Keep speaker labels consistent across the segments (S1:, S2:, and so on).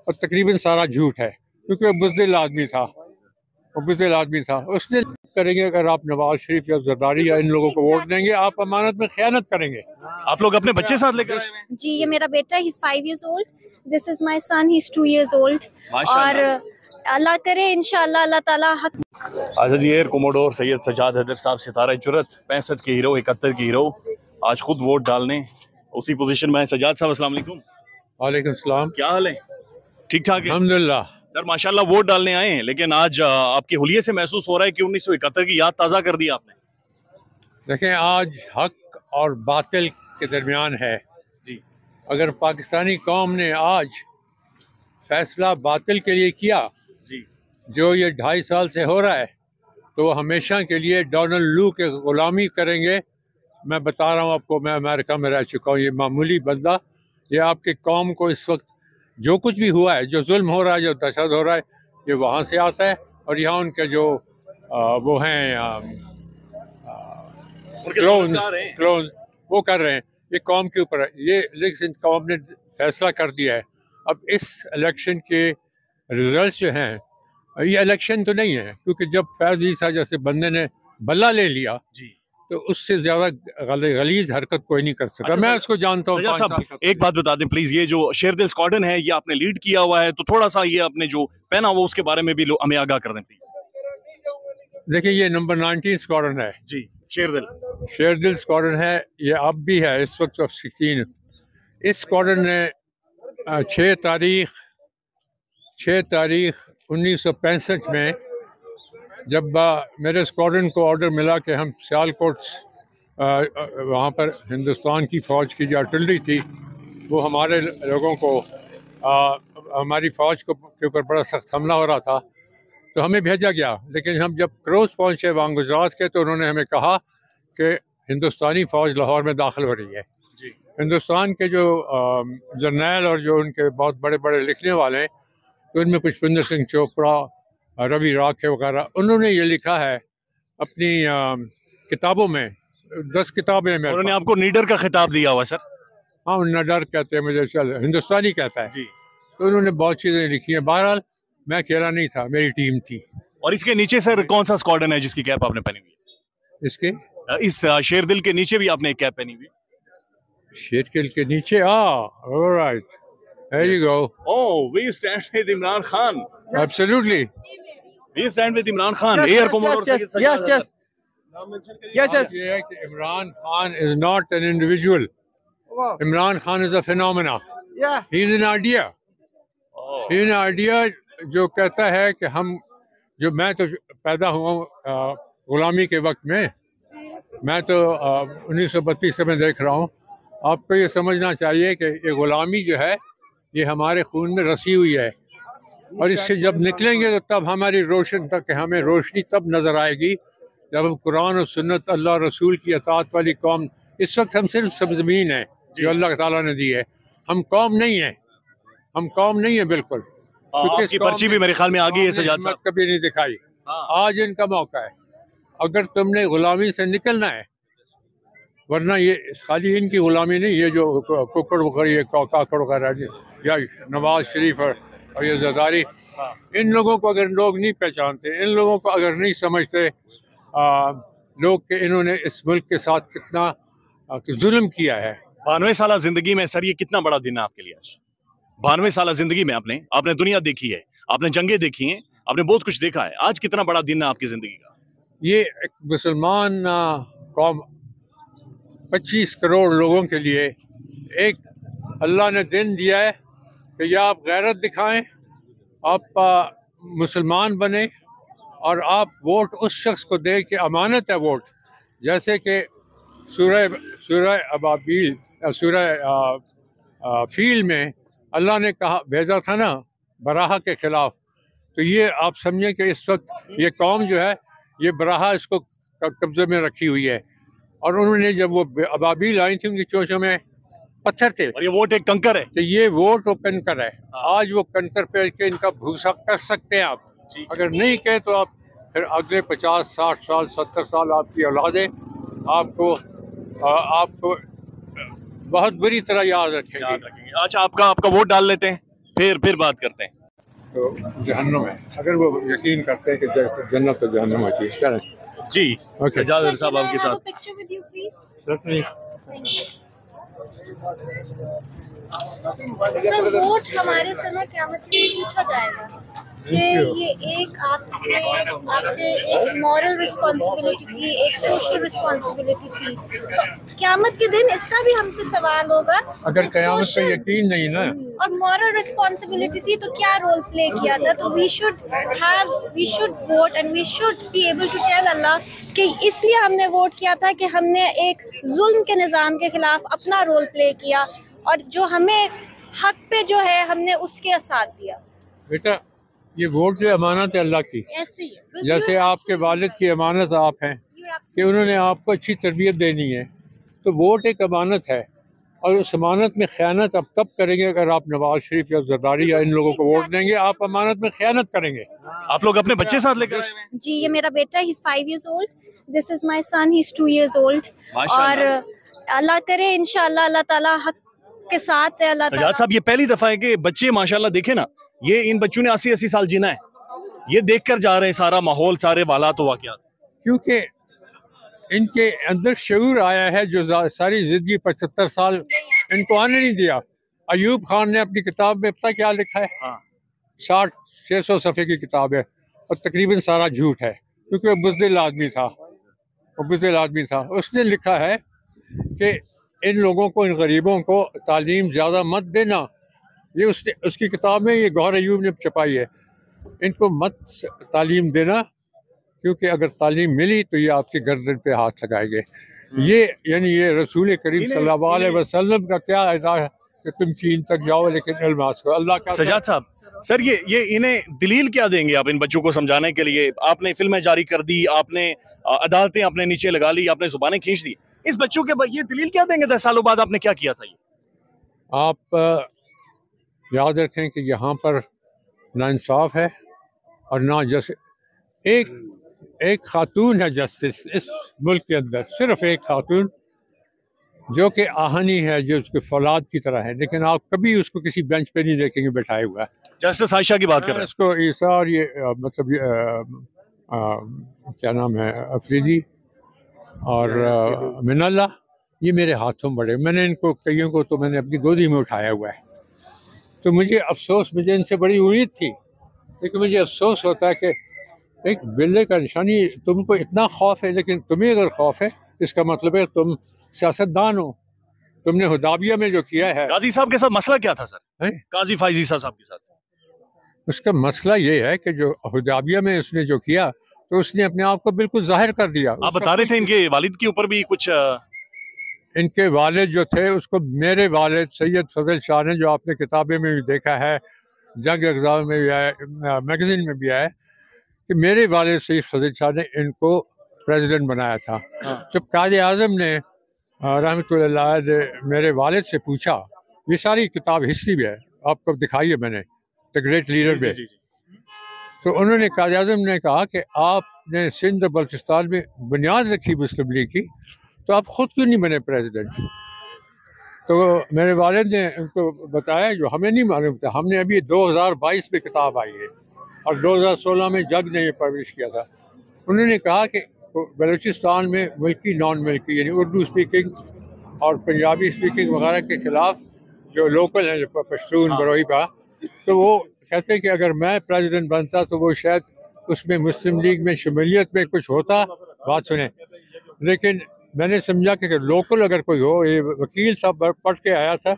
S1: और तकरीबन सारा झूठ है, क्योंकि वो बुज़दिल आदमी था, उसने करेंगे। अगर आप नवाज शरीफ या जरदारी या इन लोगों को वोट देंगे, आप अमानत में खयानत करेंगे।
S2: आप लोग अपने बच्चे साथ लेकर आए हैं?
S3: जी, ये मेरा बेटा, he is 5 years old, this is my son, he is 2 years old। और अल्लाह करे इंशाअल्लाह अल्लाह ताला हक।
S2: अच्छा जी, एयर कोमोडोर सैयद सजाद हैदर साहब, सितारा जुरत, 65 के हीरो, 71 के हीरो, आज खुद वोट डालने उसी पोजीशन में है। सजाद साहब अस्सलाम वालेकुम।
S1: वालेकुम सलाम।
S2: क्या हाल है? ठीक ठाक है
S1: अल्हम्दुलिल्लाह।
S2: सर माशाल्लाह वोट डालने आए हैं, लेकिन आज आपके हुलिये से महसूस हो रहा है कि 1971 की याद ताज़ा कर दी आपने।
S1: देखें, आज हक और बातिल के दरमियान है
S2: जी।
S1: अगर पाकिस्तानी कौम ने आज फैसला बातिल के लिए किया
S2: जी, जो
S1: ये 2.5 साल से हो रहा है, तो वो हमेशा के लिए डोनाल्ड लू के गुलामी करेंगे। मैं बता रहा हूँ आपको, मैं अमेरिका में रह चुका हूँ, ये मामूली बंदा, ये आपके कौम को इस वक्त जो कुछ भी हुआ है, जो जुल्म हो रहा है, जो दहशत हो रहा है, ये वहाँ से आता है। और यहाँ उनके जो वो हैं क्लोन वो कर रहे हैं, ये कौम के ऊपर है ये। लेकिन कौम ने फैसला कर दिया है। अब इस इलेक्शन के रिजल्ट जो हैं, ये इलेक्शन तो नहीं है, क्योंकि जब फैज़ ईसा जैसे बंदे ने बल्ला ले लिया
S2: जी,
S1: तो उससे ज्यादा गलीज हरकत कोई नहीं कर सकता। मैं उसको जानता हूँ।
S2: एक बात बता दें प्लीज, ये जो शेरदिल स्क्वाड्रन है, ये आपने लीड किया हुआ है, तो थोड़ा सा ये आपने जो पहना हुआ उसके बारे में भी हमें आगाह कर दें प्लीज।
S1: देखिए, ये नंबर 19 स्क्वाड्रन है
S2: जी,
S1: शेरदिल स्क्वाड्रन है, ये अब भी है, इस वक्त 16। इस स्क्वाड्रन ने 6 तारीख 1965 में, जब मेरे स्क्वाड्रन को ऑर्डर मिला कि हम सियालकोट, वहाँ पर हिंदुस्तान की फ़ौज की जो आर्टिलरी थी, वो हमारे लोगों को हमारी फ़ौज के ऊपर बड़ा सख्त हमला हो रहा था, तो हमें भेजा गया। लेकिन हम जब क्रोज पहुँचे वहाँ गुजरात के, तो उन्होंने हमें कहा कि हिंदुस्तानी फ़ौज लाहौर में दाखिल हो रही है। हिंदुस्तान के जो जर्नैल और जो उनके बहुत बड़े बड़े लिखने वाले हैं, तो उनमें पुष्पिंदर सिंह चोपड़ा, रवि राखे वगैरह, उन्होंने ये लिखा है अपनी किताबों में, 10 किताबें में।
S2: उन्होंने आपको नीडर का खिताब दिया हुआ सर?
S1: हाँ, नीडर कहते हैं, मुझे चल हिंदुस्तानी कहता है
S2: जी।
S1: तो उन्होंने बहुत चीज़ें लिखी हैं। बहरहाल मैं अकेला नहीं था, मेरी टीम थी।
S2: और इसके नीचे सर कौन सा स्क्वाड्रन है जिसकी कैप आपने पहनी हुई है?
S1: इसके
S2: इस शेरदिल के नीचे भी आपने एक कैप पहनी हुई है।
S1: शेरदिल के नीचे, all right, there you go.
S2: Oh, we stand with Imran Khan.
S1: Absolutely.
S2: We stand with Imran Khan. Air Commodore.
S1: Yes. Imran Khan is not an individual. Wow. Imran Khan is a phenomena.
S4: Yeah.
S1: He is an idea.
S2: Oh.
S1: He is an idea जो कहता है कि मैं तो पैदा हुआ गुलामी के वक्त में, मैं तो 1932 से मैं देख रहा हूँ। आपको ये समझना चाहिए कि ये गुलामी जो है, ये हमारे खून में रसी हुई है, और इससे जब निकलेंगे तो तब हमारी हमें रोशनी तब नज़र आएगी, जब हम कुरान और सुन्नत, अल्लाह रसूल की अताअत वाली कौम। इस वक्त हम सिर्फ सरज़मीन है जो अल्लाह ताला ने दी है, हम कौम नहीं है बिल्कुल।
S2: आपकी पर्ची भी मेरे ख्याल में आ गई है सजाद साहब।
S1: कभी नहीं दिखाई। आज इनका मौका है, अगर तुमने गुलामी से निकलना है, वरना ये खाली इनकी गुलामी नहीं, ये जो कुकड़ वगैरह, ये काकड़ वगैरह, या नवाज शरीफ और ये जरदारी, इन लोगों को अगर लोग नहीं पहचानते, इन लोगों को अगर नहीं समझते लोग कि इन्होंने इस मुल्क के साथ कितना जुल्म किया है।
S2: 92 साल जिंदगी में सर, ये कितना बड़ा दिन है आपके लिए आज? 92 साल जिंदगी में आपने दुनिया देखी है, आपने जंगें देखी हैं, आपने बहुत कुछ देखा है। आज कितना बड़ा दिन है आपकी जिंदगी का?
S1: ये एक मुसलमान कौम 25 करोड़ लोगों के लिए एक अल्लाह ने दिन दिया है कि या आप गैरत दिखाएं, आप मुसलमान बने, और आप वोट उस शख्स को दें कि अमानत है वोट। जैसे कि सूरह अबाबील, सूरह फील में अल्लाह ने कहा, भेजा था ना बराहा के खिलाफ। तो ये आप समझें कि इस वक्त ये कौम जो है, ये बराहा इसको कब्जे में रखी हुई है, और उन्होंने जब वो अबाबील आई थी, उनकी चोंचों में पत्थर थे,
S2: और ये वोट एक कंकर है।
S1: तो ये वोट वो कंकर है। आज वो कंकर पे के इनका भूसा कर सकते हैं आप, अगर नहीं कहे तो आप फिर अगले 50, 60 साल, 70 साल आपकी औलादें आपको बहुत बुरी तरह याद रखेंगे।
S2: अच्छा, आपका वोट डाल लेते हैं। फिर बात करते हैं।
S1: तो जहन्नुम है, अगर वो यकीन करते हैं कि जन्नत तो जहन्नुम होती है। चलें
S2: जी,
S1: Okay.
S2: सजाद साहब आपके साथ।
S3: Picture with you please.
S1: Certainly.
S3: Sir vote हमारे से ना क़यामत में पूछा जाएगा कि ये एक आपसे आपके एक मॉरल रिस्पॉन्सिबिलिटी थी, एक सोशल रिस्पॉन्सिबिलिटी थी, तो क़यामत के दिन इसका भी हमसे सवाल होगा।
S1: अगर क़यामत पे यकीन नहीं ना
S3: और मॉरल रिस्पॉन्सिबिलिटी थी तो क्या रोल प्ले किया था। तो we should vote and we should be able to tell Allah कि इसलिए हमने वोट किया था कि हमने एक जुल्म के निज़ाम के खिलाफ अपना रोल प्ले किया और जो हमें हक पे जो है हमने उसके साथ दिया।
S1: बेटा, ये वोट जो अमानत है अल्लाह की,
S3: ऐसे ही
S1: जैसे आपके वालिद की अमानत आप हैं कि उन्होंने आपको अच्छी तरबियत देनी है, तो वोट एक अमानत है और उस अमानत में ख़यानत आप तब करेंगे अगर आप नवाज शरीफ या जरदारी या इन लोगों को वोट देंगे, आप अमानत में ख़यानत करेंगे।
S2: आप लोग अपने बच्चे साथ लेकर आए हैं?
S3: जी, ये मेरा बेटा, he is 5 years old, this is my son, he is 2 years old। और अल्लाह करे इंशाल्लाह अल्लाह ताला हक के साथ है। अल्लाह
S2: सजाद साहब, ये पहली दफा है कि बच्चे माशाल्लाह देखे ना, ये इन बच्चों ने 80-80 साल जीना है, ये देखकर जा रहे हैं सारा माहौल, सारे वालात वाक़यात,
S1: क्योंकि इनके अंदर शऊर आया है जो सारी जिंदगी 75 साल इनको आने नहीं दिया। अयूब खान ने अपनी किताब में पता क्या लिखा है? 60-600 सफ़े की किताब है और तकरीबन सारा झूठ है, क्योंकि वो बुज़दिल आदमी था। उसने लिखा है कि इन लोगों को, इन गरीबों को तालीम ज़्यादा मत देना। ये उसकी किताब में ये गौहर अयूब ने छपाई है। इनको मत तालीम देना, क्योंकि अगर तालीम मिली तो ये आपकी गर्दन पे हाथ लगाएंगे। ये यानी ये रसूल करीम सल्लल्लाहु अलैहि वसल्लम का क्या एज़ाज़ है कि तुम चीन तक जाओ लेकिन इल्म हासिल करो। अल्लाह का।
S2: सजाद साहब, सर ये इन्हें दलील क्या देंगे आप इन बच्चों को समझाने के लिए? आपने फिल्में जारी कर दी, आपने अदालतें अपने नीचे लगा ली, आपने जुबानें खींच दी, इस बच्चों के ये दलील क्या देंगे 10 सालों बाद आपने क्या किया था? ये
S1: आप याद रखें कि यहाँ पर ना इंसाफ है और ना जैसे एक खातून है जस्टिस इस मुल्क के अंदर, सिर्फ एक खातून जो कि आहनी है, जो उसके फौलाद की तरह है, लेकिन आप कभी उसको किसी बेंच पे नहीं देखेंगे बैठाए हुआ।
S2: जस्टिस आयशा की बात कर रहे हैं।
S1: इसको ईसा और ये मतलब क्या नाम है, अफरीदी और मिनल्ला, ये मेरे हाथों बड़े, मैंने इनको कईयों को तो मैंने अपनी गोदी में उठाया हुआ है। तो मुझे अफसोस, मुझे इनसे बड़ी उम्मीद थी, लेकिन मुझे अफसोस होता है कि एक बिल्ले का निशानी, तुमको इतना खौफ है, लेकिन तुम्हें अगर खौफ है इसका मतलब है तुम सियासतदान हो। तुमने हुदाबिया में जो किया है।
S2: काजी साहब के साथ मसला क्या था सर? काजी फाइजी साहब के साथ
S1: उसका मसला ये है कि जो हुदाबिया में उसने जो किया, तो उसने अपने आप को बिल्कुल जाहिर कर दिया।
S2: आप बता रहे थे इनके वालिद के ऊपर भी कुछ
S1: इनके वालिद जो थे, उसको मेरे वालिद सैयद फजल शाह ने, जो आपने किताबें में भी देखा है, जंग एग्जाम में भी आया, मैगजीन में भी आया, कि मेरे वालिद सैयद फजल शाह ने इनको प्रेसिडेंट बनाया था। जब काज़ी आज़म ने रहमतुल्लाह अलैह मेरे वालिद से पूछा, ये सारी किताब हिस्ट्री में है, आपको दिखाई है मैंने, द ग्रेट लीडर में, तो उन्होंने काज़ी आज़म ने कहा कि आपने सिंध और बल्चिस्तान में बुनियाद रखी मुस्लिम लीग की, तो आप ख़ुद क्यों नहीं बने प्रेसिडेंट? तो मेरे वालिद ने उनको बताया, जो हमें नहीं मालूम था, हमने अभी 2022 में किताब आई है और 2016 में जग ने ये पब्लिश किया था। उन्होंने कहा कि बलूचिस्तान में मिल्की नॉन मिल्की यानी उर्दू स्पीकिंग और पंजाबी स्पीकिंग वगैरह के ख़िलाफ़ जो लोकल हैं, जो पश्तून बरोही का, तो वो कहते हैं कि अगर मैं प्रेसिडेंट बनता तो वो शायद उसमें मुस्लिम लीग में शमूलियत में कुछ होता। बात सुने, लेकिन मैंने समझा कि लोकल अगर कोई हो, ये वकील साहब पढ़ के आया था,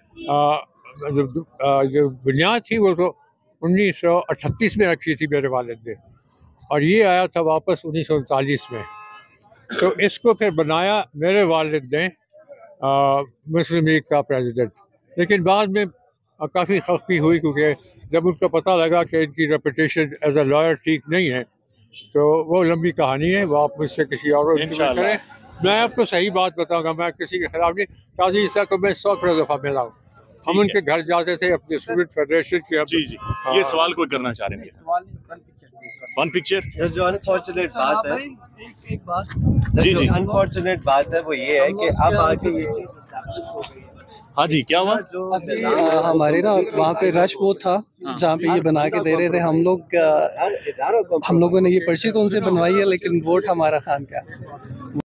S1: जो बुनियाद थी वो तो 1938 में रखी थी मेरे वालिद ने, और ये आया था वापस 1939 में। तो इसको फिर बनाया मेरे वालिद ने मुस्लिम लीग का प्रेसिडेंट, लेकिन बाद में काफ़ी सख्ती हुई, क्योंकि जब उनको पता लगा कि इनकी रेपुटेशन एज अ लॉयर ठीक नहीं है, तो वो लंबी कहानी है, वो आप मुझसे किसी और करें। मैं आपको सही बात बताऊंगा, मैं किसी के खिलाफ नहीं। काजी ईसा को मैं 100 दफ़ा मिला हूँ, हम उनके घर जाते थे अपने स्टूडेंट फेडरेशन के।
S2: जी ये सवाल कोई करना चाह रहे हैं? One picture.
S4: जो अनफॉर्चुनेट बात है, एक बात
S2: जी
S4: जो अनफॉर्चुनेट बात है वो ये है कि अब आके ये चीज एस्टैब्लिश हो गई है
S2: हाँ जी, क्या हुआ?
S5: अभी हमारे ना वहाँ पे रश बहुत था जहाँ पे ये बना के दे रहे थे। हम लोगों ने ये पर्ची तो उनसे बनवाई है, लेकिन वोट हमारा खान का।